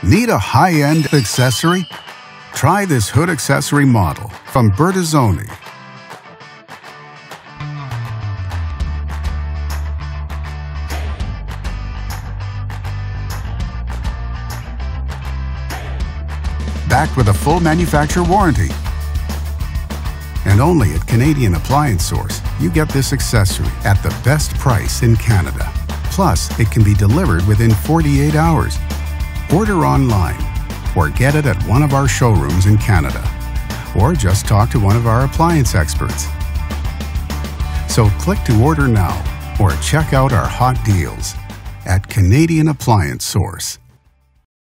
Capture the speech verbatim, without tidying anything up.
Need a high-end accessory? Try this hood accessory model from Bertazzoni. Backed with a full manufacturer warranty. And only at Canadian Appliance Source, you get this accessory at the best price in Canada. Plus, it can be delivered within forty-eight hours. Order online or get it at one of our showrooms in Canada. Or just talk to one of our appliance experts. So click to order now or check out our hot deals at Canadian Appliance Source.